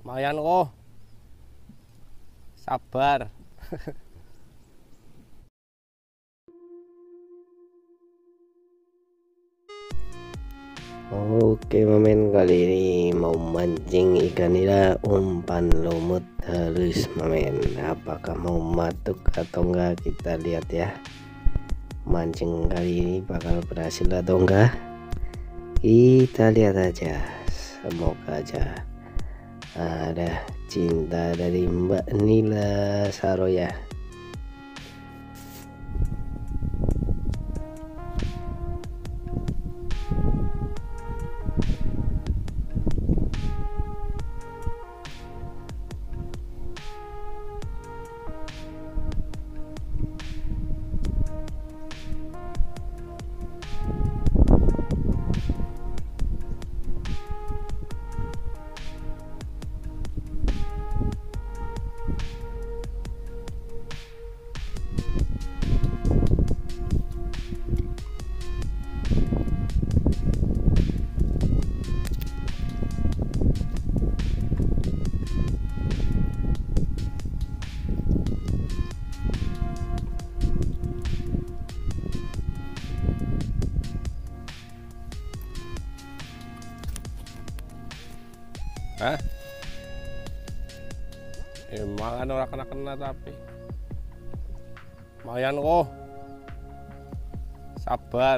Lumayan kok. Sabar. Oke Mamen, kali ini mau mancing ikan nila umpan lumut halus Mamen. Apakah mau matuk atau enggak, kita lihat ya. Mancing kali ini bakal berhasil atau enggak, kita lihat aja. Semoga aja ada cinta dari Mbak Nila Saroya. Hah? Makan ora kena tapi. Lumayan kok. Sabar.